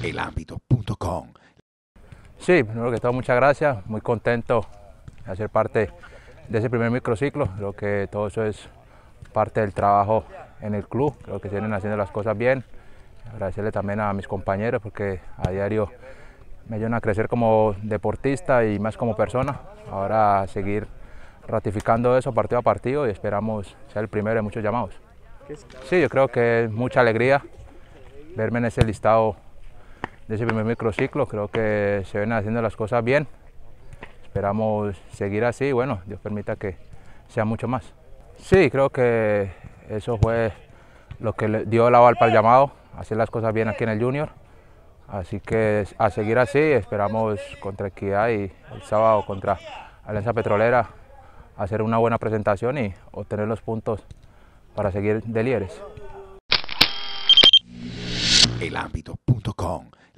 elambito.com. Sí, primero que todo muchas gracias, muy contento de hacer parte de ese primer microciclo. Creo que todo eso es parte del trabajo en el club, creo que se vienen haciendo las cosas bien. Agradecerle también a mis compañeros porque a diario me ayudan a crecer como deportista y más como persona. Ahora seguir ratificando eso partido a partido y esperamos ser el primero de muchos llamados. Sí, yo creo que es mucha alegría verme en ese listado de ese primer microciclo. Creo que se ven haciendo las cosas bien. Esperamos seguir así y bueno, Dios permita que sea mucho más. Sí, creo que eso fue lo que le dio el aval para el llamado, hacer las cosas bien aquí en el Junior. Así que a seguir así, esperamos contra Equidad y el sábado contra Alianza Petrolera hacer una buena presentación y obtener los puntos para seguir de líderes. elambito.com